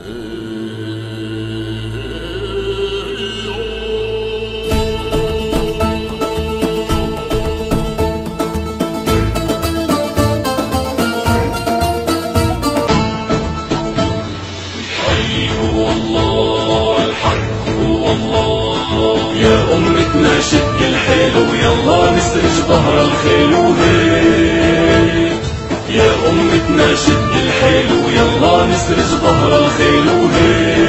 يا أمتنا شد الحيل ويلا نسرج ظهر الخيل وهيك. يا أمتنا شد الحيل ويلا نسرج ظهر الخيل وهيك.